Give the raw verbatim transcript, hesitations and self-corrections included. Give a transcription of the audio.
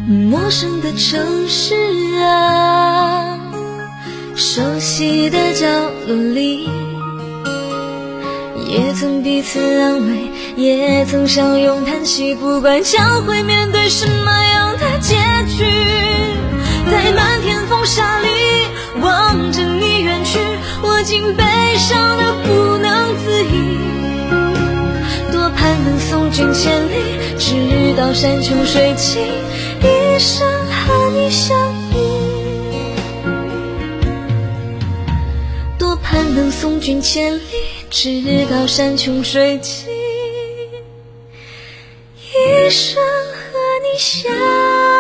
陌生的城市啊，熟悉的角落里，也曾彼此安慰，也曾相拥叹息，不管将会面对什么样的结局，在漫天风沙里望着你远去，我竟悲伤得不能自已，多盼能送君千里，直到山穷水尽，一生和你相依，多盼能送君千里，直到山穷水尽，一生和你相依。